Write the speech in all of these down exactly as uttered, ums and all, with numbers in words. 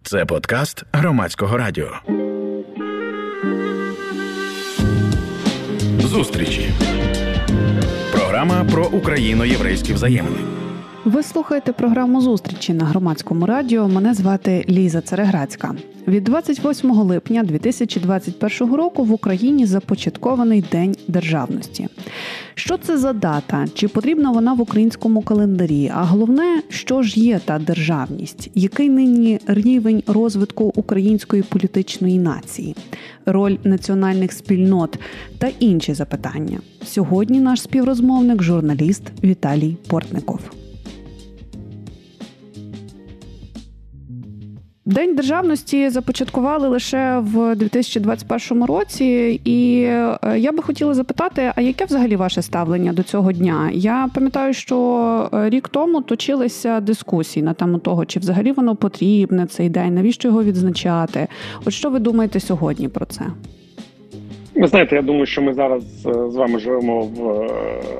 Це подкаст Громадського радіо. Зустрічі. Програма про україно-єврейські взаємини. Ви слухаєте програму «Зустрічі» на Громадському радіо. Мене звати Ліза Цереграцька. Від двадцять восьмого липня дві тисячі двадцять першого року в Україні започаткований День державності. Що це за дата? Чи потрібна вона в українському календарі? А головне, що ж є та державність? Який нині рівень розвитку української політичної нації? Роль національних спільнот та інші запитання. Сьогодні наш співрозмовник – журналіст Віталій Портников. День державності започаткували лише в дві тисячі двадцять першому році, і я би хотіла запитати, а яке взагалі ваше ставлення до цього дня? Я пам'ятаю, що рік тому точилися дискусії на тему того, чи взагалі воно потрібне, цей день, навіщо його відзначати. От що ви думаєте сьогодні про це? Ви знаєте, я думаю, що ми зараз з вами живемо в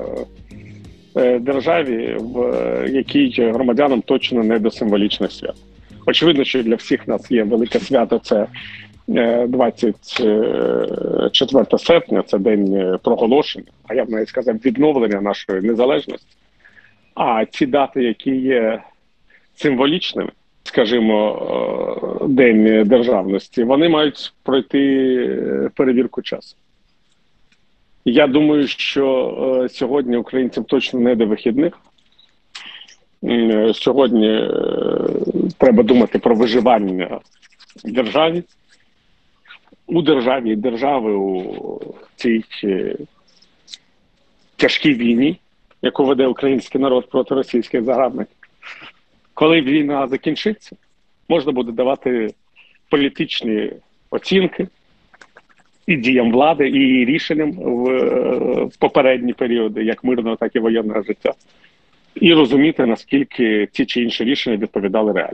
державі, в якій громадянам точно не до символічних свят. Очевидно, що для всіх нас є велике свято, це двадцять четверте серпня, це день проголошення, а я б навіть сказав відновлення нашої незалежності. А ці дати, які є символічними, скажімо, День державності, вони мають пройти перевірку часу. Я думаю, що сьогодні українцям точно не до вихідних. Сьогодні треба думати про виживання в державі, у державі і держави у цій тяжкій війні, яку веде український народ проти російських загарбників. Коли війна закінчиться, можна буде давати політичні оцінки і діям влади, і рішенням в попередні періоди, як мирного, так і воєнного життя. І розуміти, наскільки ці чи інші рішення відповідали реально.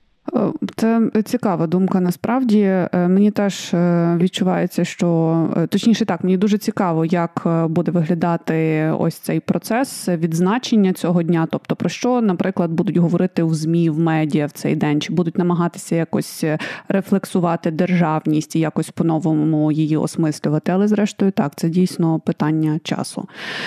Це цікава думка, насправді. Мені теж відчувається, що... Точніше так, мені дуже цікаво, як буде виглядати ось цей процес відзначення цього дня. Тобто, про що, наприклад, будуть говорити в ЗМІ, в медіа в цей день? Чи будуть намагатися якось рефлексувати державність і якось по-новому її осмислювати? Але, зрештою, так, це дійсно питання часу.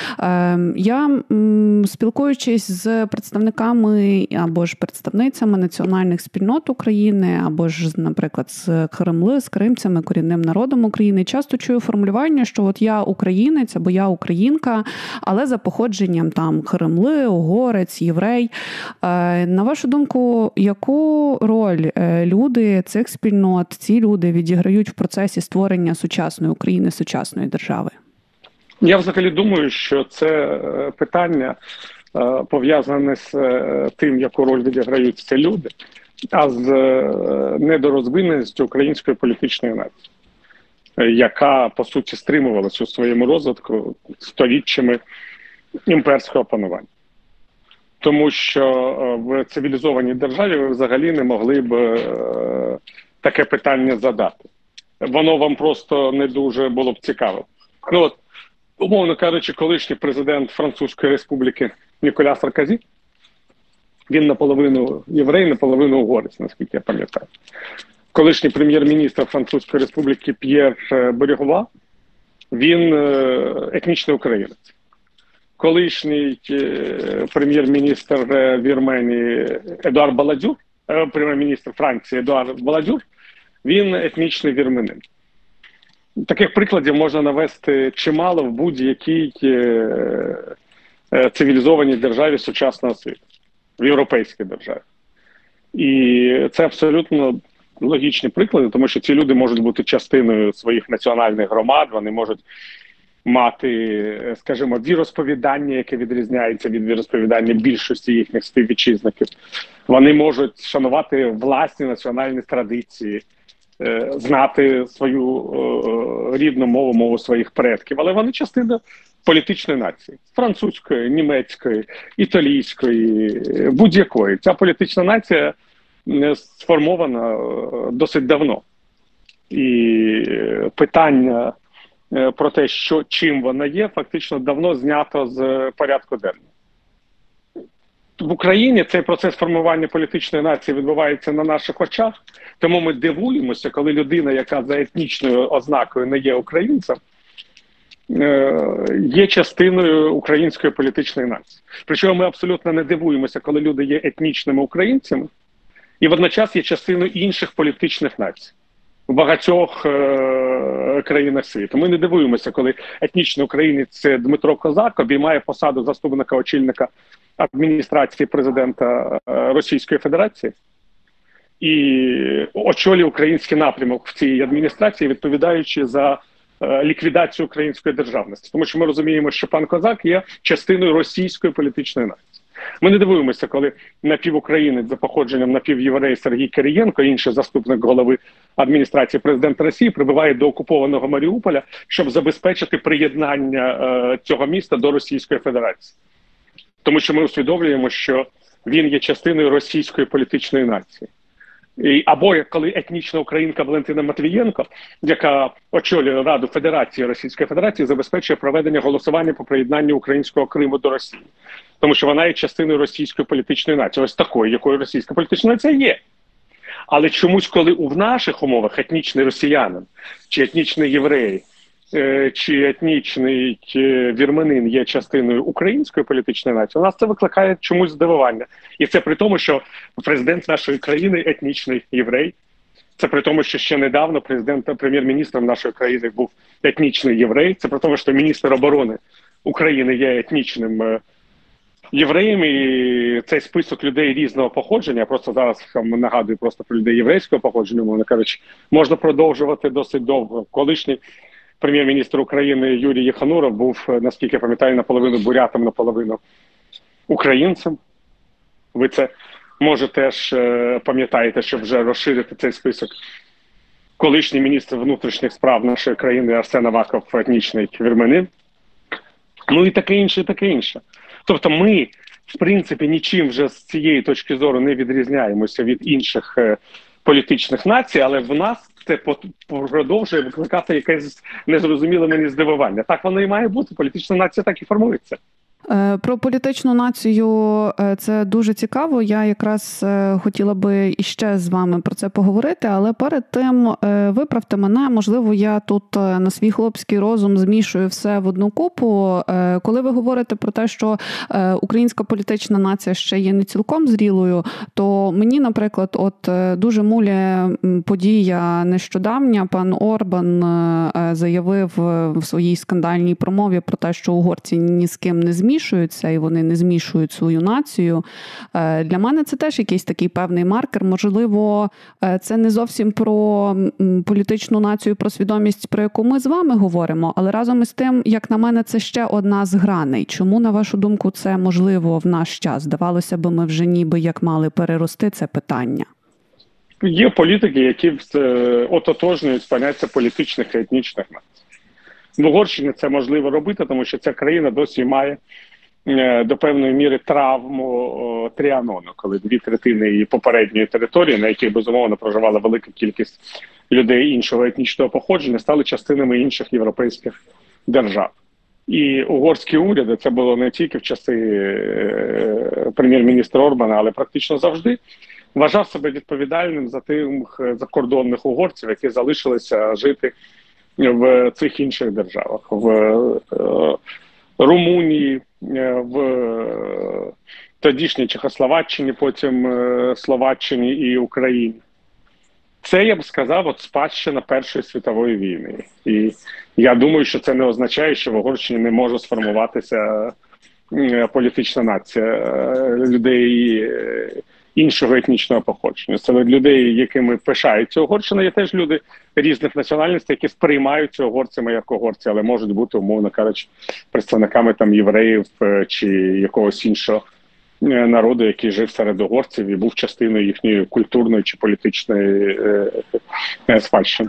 Я, спілкуючись з представниками або ж представницями національних спільнот України, або ж, наприклад, з Кремли, з кримцями, корінним народом України, часто чую формулювання, що от я українець, або я українка, але за походженням там Кремли, угорець, єврей. На вашу думку, яку роль люди цих спільнот, ці люди відіграють в процесі створення сучасної України, сучасної держави? Я взагалі думаю, що це питання пов'язане з тим, яку роль відіграють ці люди, а з недорозвиненістю української політичної нації, яка, по суті, стримувалася у своєму розвитку сторіччями імперського панування. Тому що в цивілізованій державі ви взагалі не могли б таке питання задати. Воно вам просто не дуже було б цікаво. Ну от, умовно кажучи, колишній президент Французької республіки Ніколя Саркозі, він наполовину єврей, наполовину угорець, наскільки я пам'ятаю. Колишній прем'єр-міністр Французької республіки П'єр Борюгова, він етнічний українець. Колишній прем'єр-міністр Вірменії Едуард Баладюр, прем'єр-міністр Франції Едуард Баладюр, він етнічний вірменин. Таких прикладів можна навести чимало в будь-якій цивілізованій державі сучасного світу. В європейській державі. І це абсолютно логічні приклади, тому що ці люди можуть бути частиною своїх національних громад, вони можуть мати, скажімо, віросповідання, яке відрізняється від віросповідання більшості їхніх співвітчизників. Вони можуть шанувати власні національні традиції, знати свою рідну мову, мову своїх предків, але вони частина політичної нації. Французької, німецької, італійської, будь-якої. Ця політична нація сформована досить давно. І питання про те, що, чим вона є, фактично давно знято з порядку денного. в Україні цей процес формування політичної нації відбувається на наших очах, тому ми дивуємося, коли людина, яка за етнічною ознакою не є українцем, є частиною української політичної нації. Причому ми абсолютно не дивуємося, коли люди є етнічними українцями, і водночас є частиною інших політичних націй в багатьох е- країнах світу. Ми не дивуємося, коли етнічний українець Дмитро Козак обіймає посаду заступника очільника адміністрації президента Російської Федерації і очолює український напрямок в цій адміністрації, відповідаючи за е- ліквідацію української державності. Тому що ми розуміємо, що пан Козак є частиною російської політичної нації. Ми не дивуємося, коли напівукраїнець за походженням напівєврей Сергій Кирієнко, інший заступник голови адміністрації президента Росії, прибуває до окупованого Маріуполя, щоб забезпечити приєднання е, цього міста до Російської Федерації. Тому що ми усвідомлюємо, що він є частиною російської політичної нації. І, або коли етнічна українка Валентина Матвієнко, яка очолює Раду Федерації Російської Федерації, забезпечує проведення голосування по приєднанню українського Криму до Росії. Тому що вона є частиною російської політичної нації. Ось такою, якою російська політична нація є. Але чомусь, коли в наших умовах етнічний росіянин, чи етнічний єврей, чи етнічний вірменин є частиною української політичної нації, у нас це викликає чомусь здивування. І це при тому, що президент нашої країни етнічний єврей. Це при тому, що ще недавно президентом, прем'єр-міністром нашої країни був етнічний єврей. Це при тому, що міністр оборони України є етнічним євреєм, і цей список людей різного походження, я просто зараз нагадую просто про людей єврейського походження, мовно кажучи, можна продовжувати досить довго. Колишній прем'єр-міністр України Юрій Єхануров був, наскільки я пам'ятаю, наполовину бурятом, наполовину українцем. Ви це, може, теж пам'ятаєте, щоб вже розширити цей список. Колишній міністр внутрішніх справ нашої країни Арсен Аваков етнічний вірменин. Ну і таке інше, і таке інше. Тобто ми, в принципі, нічим вже з цієї точки зору не відрізняємося від інших е, політичних націй, але в нас це продовжує викликати якесь незрозуміле мені здивування. Так воно і має бути, політична нація так і формується. Про політичну націю це дуже цікаво. Я якраз хотіла би іще з вами про це поговорити, але перед тим виправте мене, можливо, я тут на свій хлопський розум змішую все в одну купу. Коли ви говорите про те, що українська політична нація ще є не цілком зрілою, то мені, наприклад, от дуже муляє подія нещодавня. Пан Орбан заявив в своїй скандальній промові про те, що угорці ні з ким не змішуються, і вони не змішують свою націю. Для мене це теж якийсь такий певний маркер. Можливо, це не зовсім про політичну націю, про свідомість, про яку ми з вами говоримо, але разом із тим, як на мене, це ще одна з граней. Чому, на вашу думку, це можливо в наш час? Здавалося б, ми вже ніби як мали перерости це питання. Є політики, які ототожнюють поняття політичних і етнічних націй. В Угорщині це можливо робити, тому що ця країна досі має е, до певної міри травму о, Тріанону, коли дві третини її попередньої території, на якій, безумовно, проживала велика кількість людей іншого етнічного походження, стали частинами інших європейських держав. І угорський уряд, це було не тільки в часи е, прем'єр-міністра Орбана, але практично завжди, вважав себе відповідальним за тих закордонних угорців, які залишилися жити в цих інших державах, в е, Румунії, в тодішній Чехословаччині, потім е, Словаччині і Україні. Це, я б сказав, от спадщина Першої світової війни. І я думаю, що це не означає, що в Угорщині не може сформуватися е, політична нація е, людей е, іншого етнічного походження. Серед людей, якими пишається Угорщина, є теж люди різних національностей, які сприймаються угорцями як угорці, але можуть бути, умовно кажучи, представниками там євреїв чи якогось іншого народу, який жив серед угорців і був частиною їхньої культурної чи політичної е, спадщини.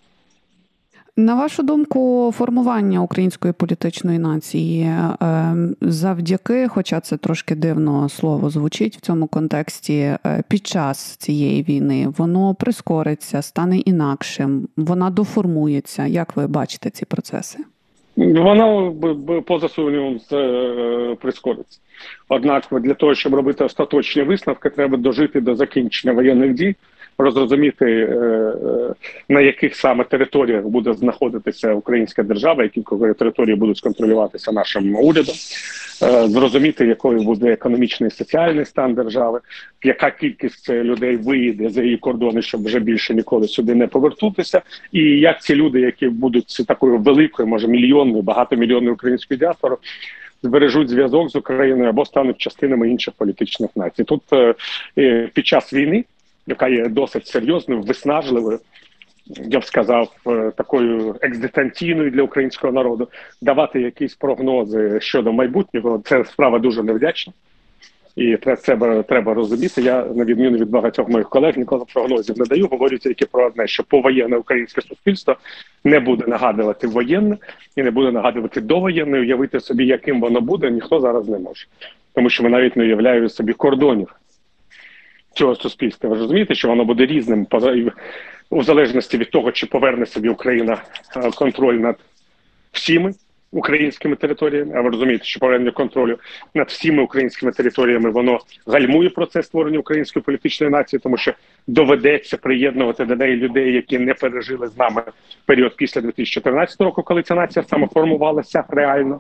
На вашу думку, формування української політичної нації завдяки, хоча це трошки дивно слово звучить в цьому контексті, під час цієї війни, воно прискориться, стане інакшим, вона доформується. Як ви бачите ці процеси? Воно поза сумнівом прискориться. Однак для того, щоб робити остаточні висновки, треба дожити до закінчення воєнних дій, розрозуміти, на яких саме територіях буде знаходитися українська держава, які території будуть контролюватися нашим урядом, зрозуміти, якою буде економічний і соціальний стан держави, яка кількість людей виїде за її кордони, щоб вже більше ніколи сюди не повернутися, і як ці люди, які будуть такою великою, може мільйонною, багатомільйонною українською діаспорою, збережуть зв'язок з Україною або стануть частинами інших політичних націй. Тут е, під час війни, яка є досить серйозною, виснажливою, я б сказав, такою екзистенційною для українського народу, давати якісь прогнози щодо майбутнього, це справа дуже невдячна. І треба, треба розуміти, я, на відміну від багатьох моїх колег, ніколи прогнозів не даю, говорю тільки про одне, що повоєнне українське суспільство не буде нагадувати воєнне і не буде нагадувати довоєнне, уявити собі, яким воно буде, ніхто зараз не може. Тому що ми навіть не уявляємо собі кордонів цього суспільства. Ви розумієте, що воно буде різним, у залежності від того, чи поверне собі Україна контроль над всіми українськими територіями, а ви розумієте, що повернення контролю над всіми українськими територіями, воно гальмує процес створення української політичної нації, тому що доведеться приєднувати до неї людей, які не пережили з нами період після дві тисячі чотирнадцятого року, коли ця нація самоформувалася реально.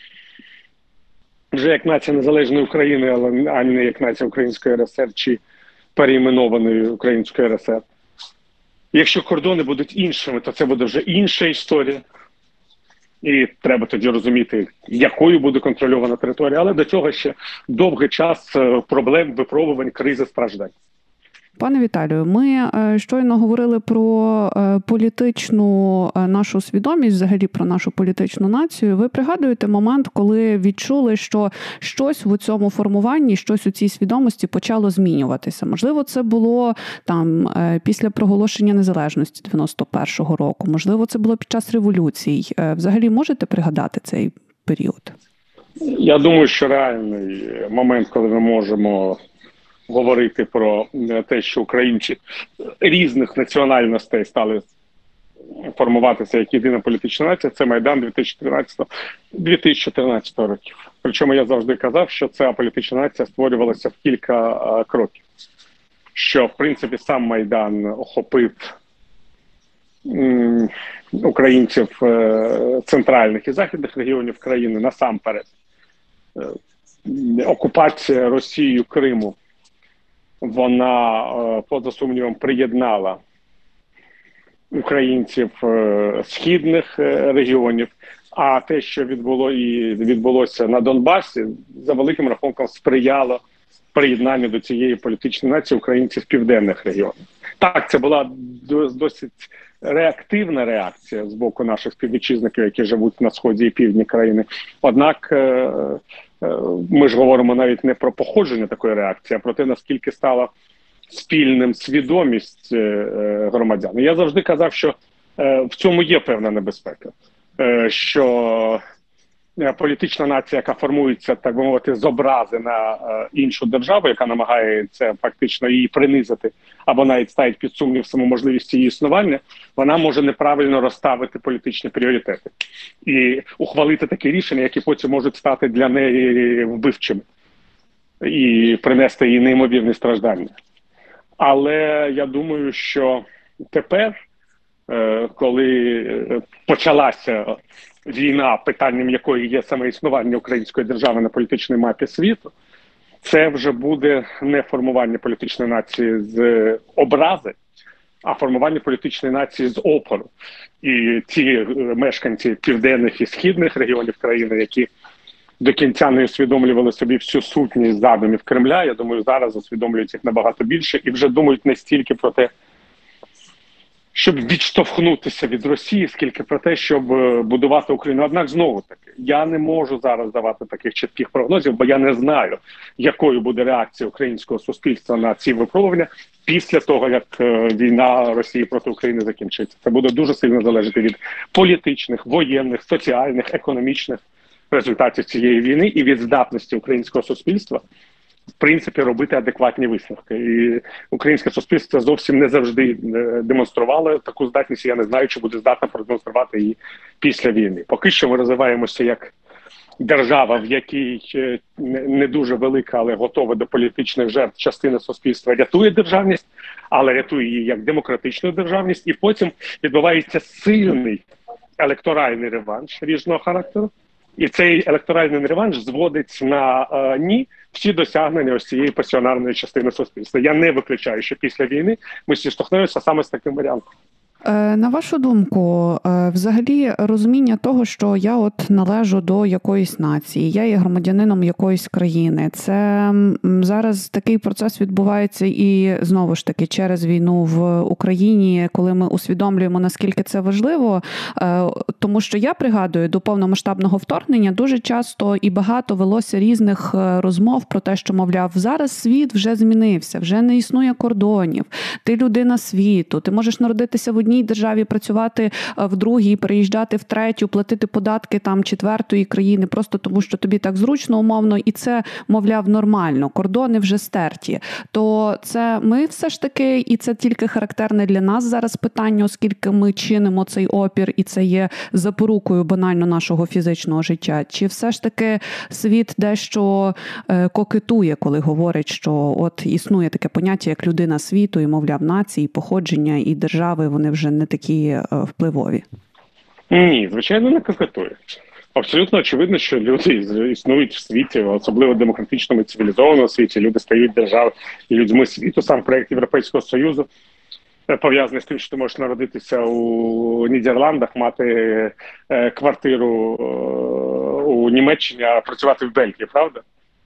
Вже як нація незалежної України, але а не як нація Української РСР чи переіменованої Української РСР. Якщо кордони будуть іншими, то це буде вже інша історія. І треба тоді розуміти, якою буде контрольована територія. Але до цього ще довгий час проблем, випробувань, кризи, страждань. Пане Віталію, ми щойно говорили про політичну нашу свідомість, взагалі про нашу політичну націю. Ви пригадуєте момент, коли відчули, що щось в цьому формуванні, щось у цій свідомості почало змінюватися? Можливо, це було там після проголошення незалежності дев'яносто першого року, можливо, це було під час революцій. Взагалі можете пригадати цей період? Я думаю, що реальний момент, коли ми можемо говорити про те, що українці різних національностей стали формуватися як єдина політична нація, це Майдан дві тисячі тринадцятого - дві тисячі чотирнадцятого років. Причому я завжди казав, що ця політична нація створювалася в кілька а, кроків. Що, в принципі, сам Майдан охопив м, українців е, центральних і західних регіонів країни насамперед. Е, окупація Росією Криму, вона, поза сумнівом, приєднала українців східних регіонів, а те, що відбуло і відбулося на Донбасі, за великим рахунком сприяло приєднанню до цієї політичної нації українців південних регіонів. Так, це була досить реактивна реакція з боку наших співвітчизників, які живуть на сході і півдні країни. Однак ми ж говоримо навіть не про походження такої реакції, а про те, наскільки стала спільним свідомість громадян. Я завжди казав, що в цьому є певна небезпека, що політична нація, яка формується, так би мовити, з образи на іншу державу, яка намагається фактично її принизити, або навіть ставить під сумнів саму можливість її існування, вона може неправильно розставити політичні пріоритети і ухвалити такі рішення, які потім можуть стати для неї вбивчими і принести їй неймовірні страждання. Але я думаю, що тепер, коли почалася війна, питанням якої є саме існування української держави на політичній мапі світу, це вже буде не формування політичної нації з образи, а формування політичної нації з опору. І ті мешканці південних і східних регіонів країни, які до кінця не усвідомлювали собі всю сутність задумів Кремля, я думаю, зараз усвідомлюють їх набагато більше і вже думають не стільки про те, щоб відштовхнутися від Росії, скільки про те, щоб будувати Україну. Однак, знову-таки, я не можу зараз давати таких чітких прогнозів, бо я не знаю, якою буде реакція українського суспільства на ці випробування після того, як війна Росії проти України закінчиться. Це буде дуже сильно залежати від політичних, воєнних, соціальних, економічних результатів цієї війни і від здатності українського суспільства в принципі, робити адекватні висновки. І українське суспільство зовсім не завжди демонструвало таку здатність, я не знаю, чи буде здатна продемонструвати її після війни. Поки що ми розвиваємося як держава, в якій не дуже велика, але готова до політичних жертв частина суспільства рятує державність, але рятує її як демократичну державність, і потім відбувається сильний електоральний реванш різного характеру. І цей електоральний реванш зводить на е, ні всі досягнення ось цієї пасіонарної частини суспільства. Я не виключаю, що після війни ми зіштовхнемося саме з таким варіантом. На вашу думку, взагалі розуміння того, що я от належу до якоїсь нації, я є громадянином якоїсь країни, це зараз такий процес відбувається і знову ж таки через війну в Україні, коли ми усвідомлюємо, наскільки це важливо, тому що я пригадую, до повномасштабного вторгнення дуже часто і багато велося різних розмов про те, що, мовляв, зараз світ вже змінився, вже не існує кордонів, ти людина світу, ти можеш народитися в одній державі, працювати в другій, переїжджати в третю, платити податки там четвертої країни, просто тому, що тобі так зручно, умовно, і це, мовляв, нормально, кордони вже стерті. То це ми все ж таки, і це тільки характерне для нас зараз питання, оскільки ми чинимо цей опір, і це є запорукою банально нашого фізичного життя. Чи все ж таки світ дещо е, кокетує, коли говорить, що от існує таке поняття, як людина світу, і, мовляв, нації, походження і держави, вони вже не такі е, впливові? Ні, звичайно, не кокетує. Абсолютно очевидно, що люди існують в світі, особливо в демократичному і цивілізованому світі. Люди стають державою і людьми світу. Сам проєкт Європейського Союзу пов'язаний з тим, що ти можеш народитися у Нідерландах, мати е, квартиру е, у Німеччині, а працювати в Бельгії, правда?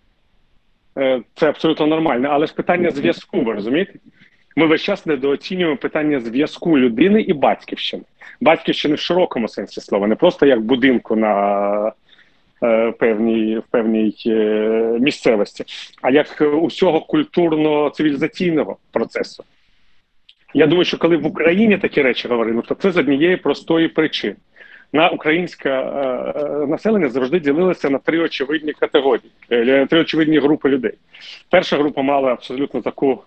Е, це абсолютно нормально. Але ж питання зв'язку, ви розумієте? Ми весь час недооцінюємо питання зв'язку людини і батьківщини. Батьківщини в широкому сенсі слова, не просто як будинку на е, певній, в певній е, місцевості, а як усього культурно-цивілізаційного процесу. Я думаю, що коли в Україні такі речі говоримо, то це з однієї простої причини. На українське е, населення завжди ділилося на три очевидні категорії, е, три очевидні групи людей. Перша група мала абсолютно таку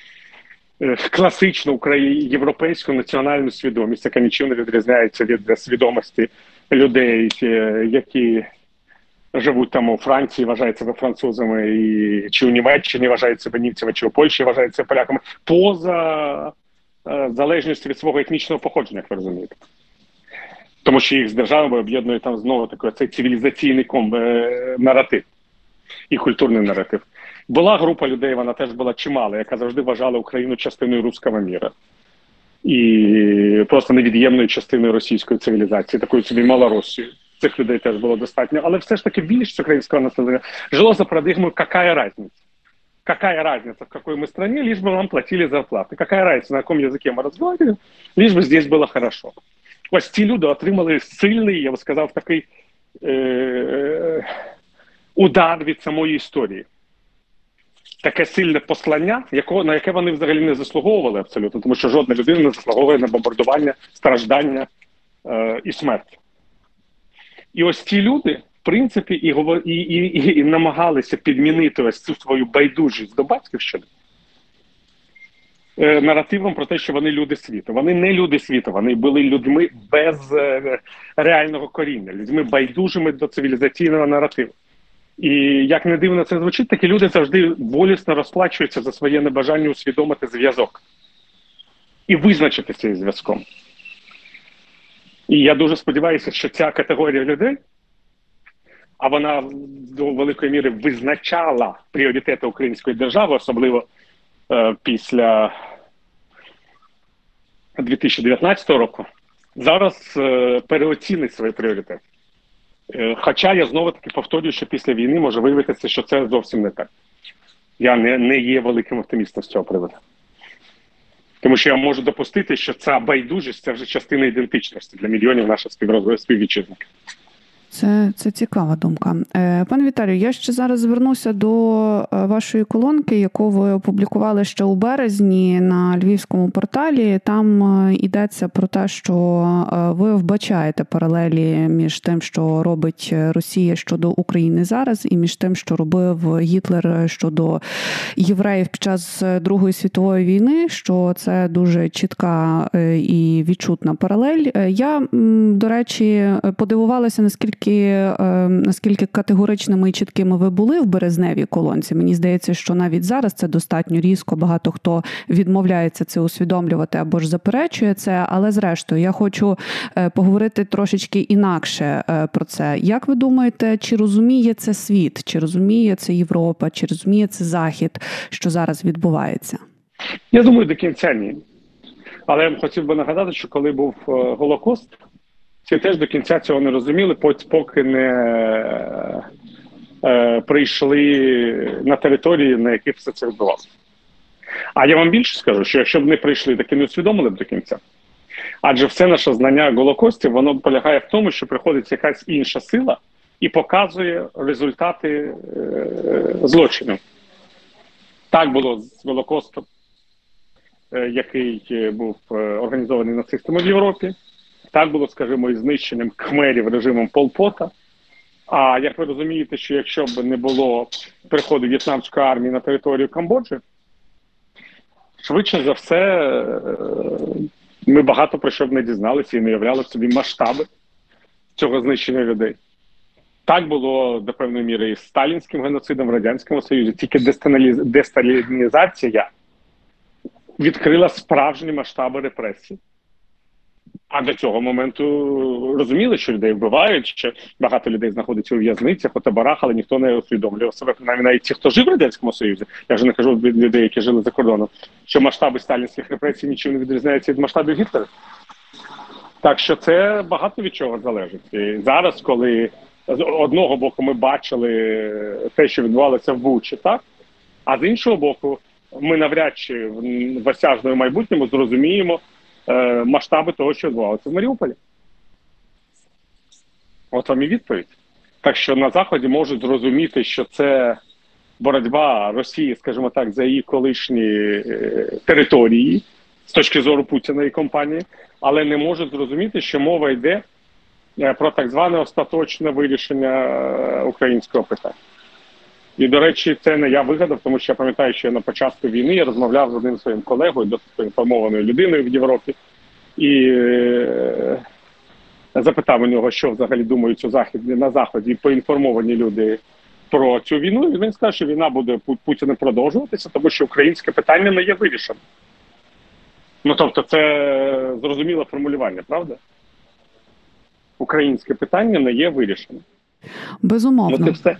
класичну українську європейську національну свідомість, яка нічим не відрізняється від свідомості людей, які живуть там у Франції, вважають себе французами, і, чи у Німеччині вважають себе німцями, чи у Польщі вважають себе поляками, поза е, залежністю від свого етнічного походження, як ви розумієте. Тому що їх з державами об'єднує там знову такий цей цивілізаційний ком, е, наратив і культурний наратив. Була група людей, вона теж була чимала, яка завжди вважала Україну частиною руського міра. І просто невід'ємною частиною російської цивілізації, такою собі Малоросією. Цих людей теж було достатньо. Але все ж таки більшість українського населення жило за парадигмою «какая разница?». Какая разница, в какой мы стране, лишь бы вам платили зарплаты. Какая разница, на каком языке мы разговариваем, лишь бы здесь было хорошо. Ось ці люди отримали сильний, я б сказав, такий е- удар від самої історії. Таке сильне послання, якого, на яке вони взагалі не заслуговували абсолютно, тому що жодна людина не заслуговує на бомбардування, страждання е, і смерть. І ось ці люди, в принципі, і, і, і, і намагалися підмінити ось цю свою байдужість до батьківщини е, наративом про те, що вони люди світу. Вони не люди світу, вони були людьми без е, реального коріння, людьми байдужими до цивілізаційного наративу. І, як не дивно це звучить, такі люди завжди болісно розплачуються за своє небажання усвідомити зв'язок. І визначити цей зв'язком. І я дуже сподіваюся, що ця категорія людей, а вона до великої міри визначала пріоритети української держави, особливо е, після дві тисячі дев'ятнадцятого року, зараз е, переоцінить свої пріоритети. Хоча я знову-таки повторюю, що після війни може виявитися, що це зовсім не так. Я не, не є великим оптимістом з цього приводу. Тому що я можу допустити, що ця байдужість – це вже частина ідентичності для мільйонів наших співвітчизників. Це, це цікава думка. Пане Віталію, я ще зараз звернуся до вашої колонки, яку ви опублікували ще у березні на львівському порталі. Там йдеться про те, що ви вбачаєте паралелі між тим, що робить Росія щодо України зараз, і між тим, що робив Гітлер щодо євреїв під час Другої світової війни, що це дуже чітка і відчутна паралель. Я, до речі, подивувалася, наскільки, наскільки категоричними і чіткими ви були в березневій колонці. Мені здається, що навіть зараз це достатньо різко. Багато хто відмовляється це усвідомлювати або ж заперечує це. Але зрештою, я хочу поговорити трошечки інакше про це. Як ви думаєте, чи розуміє це світ, чи розуміє це Європа, чи розуміє це Захід, що зараз відбувається? Я думаю, до кінця ні. Але я б хотів би нагадати, що коли був Голокост, всі теж до кінця цього не розуміли, поки не е, прийшли на території, на яких все це відбувалося. А я вам більше скажу, що якщо б не прийшли, так і не усвідомили б до кінця. Адже все наше знання Голокостів, воно полягає в тому, що приходить якась інша сила і показує результати е, злочину. Так було з Голокостом, е, який був організований нацистами в Європі. Так було, скажімо, із знищенням кхмерів режимом Пол Пота. А як ви розумієте, що якщо б не було приходу в'єтнамської армії на територію Камбоджі, швидше за все ми багато про що б не дізналися і не уявляли собі масштаби цього знищення людей. Так було до певної міри і з сталінським геноцидом в Радянському Союзі. Тільки десталінізація відкрила справжні масштаби репресій. А до цього моменту розуміли, що людей вбивають, що багато людей знаходиться у в'язницях, у таборах, але ніхто не усвідомлював себе. Навіть, навіть ті, хто жив в Радянському Союзі, я вже не кажу від людей, які жили за кордоном, що масштаби сталінських репресій нічим не відрізняються від масштабів Гітлера. Так що це багато від чого залежить. І зараз, коли з одного боку ми бачили те, що відбувалося в Бучі, так? А з іншого боку, ми навряд чи в осяжному майбутньому зрозуміємо масштаби того, що відбувалося в Маріуполі. От вам і відповідь. Так що на Заході можуть зрозуміти, що це боротьба Росії, скажімо так, за її колишні території з точки зору Путіна і компанії, але не можуть зрозуміти, що мова йде про так зване остаточне вирішення українського питання. І, до речі, це не я вигадав, тому що я пам'ятаю, що на початку війни я розмовляв з одним своїм колегою, досить поінформованою людиною в Європі, і е- запитав у нього, що взагалі думають у Заході, на Заході, і поінформовані люди про цю війну. І він сказав, що війна буде Путіним продовжуватися, тому що українське питання не є вирішеним. Ну, тобто, це зрозуміле формулювання, правда? Українське питання не є вирішеним. Безумовно. Ну, це все.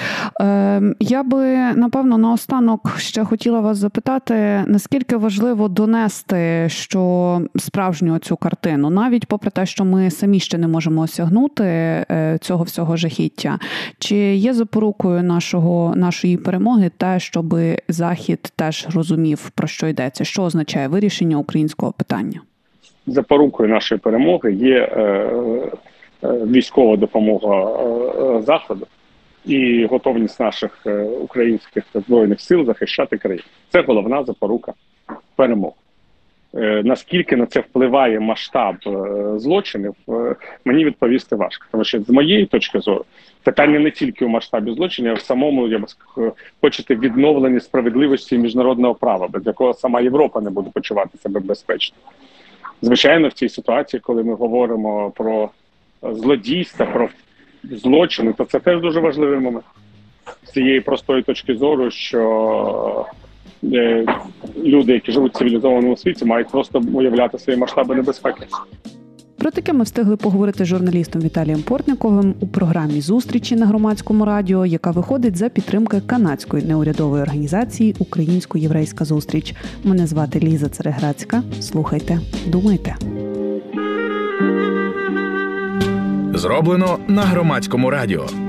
Я би, напевно, наостанок ще хотіла вас запитати, наскільки важливо донести, що справжню цю картину, навіть попри те, що ми самі ще не можемо осягнути цього всього жахіття, чи є запорукою нашого, нашої перемоги те, щоб Захід теж розумів, про що йдеться, що означає вирішення українського питання? Запорукою нашої перемоги є е, е, військова допомога е, Заходу і готовність наших е, українських Збройних сил захищати країну. Це головна запорука перемоги. Е, наскільки на це впливає масштаб е, злочинів, е, мені відповісти важко. Тому що з моєї точки зору питання не тільки у масштабі злочинів, а в самому, я б сказав, хочете відновлення справедливості і міжнародного права, без якого сама Європа не буде почувати себе безпечно. Звичайно, в цій ситуації, коли ми говоримо про злодійства, про злочини, то це теж дуже важливий момент. З цієї простої точки зору, що е, люди, які живуть в цивілізованому світі, мають просто уявляти свої масштаби небезпеки. Про таке ми встигли поговорити з журналістом Віталієм Портніковим у програмі «Зустрічі» на Громадському радіо, яка виходить за підтримки канадської неурядової організації «Українсько-єврейська зустріч». Мене звати Ліза Цереграцька. Слухайте, думайте. Зроблено на Громадському радіо.